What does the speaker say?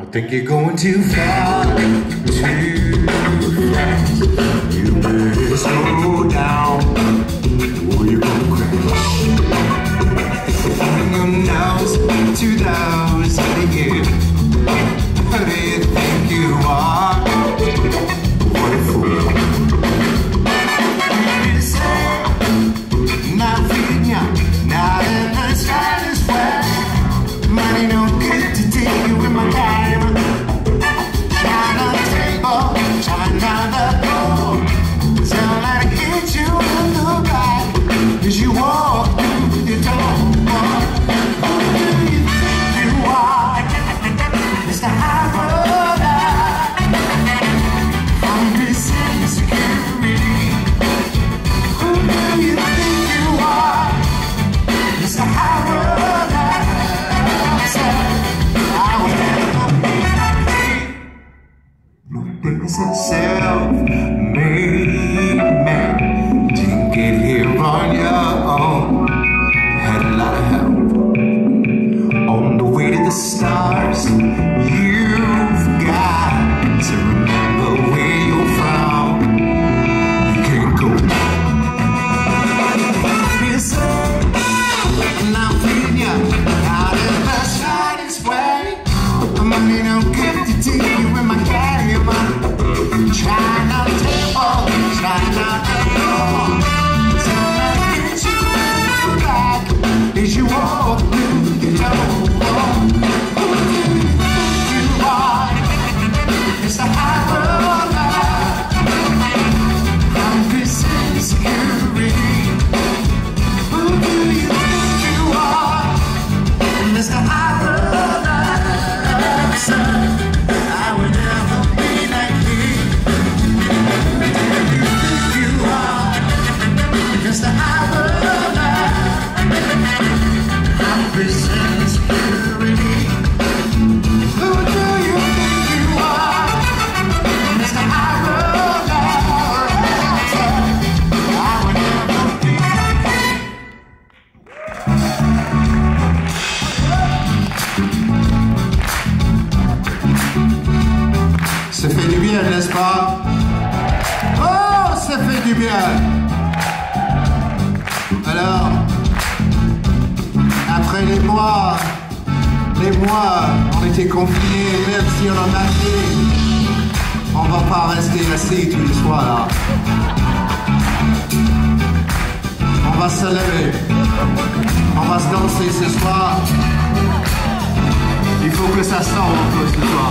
think you're going too far, too fast. You better slow down, or you're gonna crash. Who knows to those that you? Who do you think you are? What a fool. You say, nothing young, not in the slightest way. Money no good to take you in my time. China table, China the door. So let it hit you in the back as you walk through the door. Who do you think you are? Mr. High Roller from missing security. Who do you think you are? Mr. High Roller. It's a self-made man. Didn't get here on your own. Had a lot of help on the way to the stars. You've got to remember where you're from. You can't go back. Now feeding you out of the slightest way. Money no good to take you in my carry money. China table, China door. So let me get you in the back as you walk through the door. Who do you think you are? It's the high roller from prison security. Who do you think you are? Mr. High Roller. I would never be like you. You are just a high roller. I'm prison security. Who do you think you are? Mr. High Roller. I would never be like you. Ça fait du bien, n'est-ce pas? Oh, ça fait du bien. Alors, après les mois, on était confinés, même si on en a fait, on va pas rester assis tous les soirs là. On va se lever, on va se danser ce soir. Il faut que ça sorte un peu ce soir.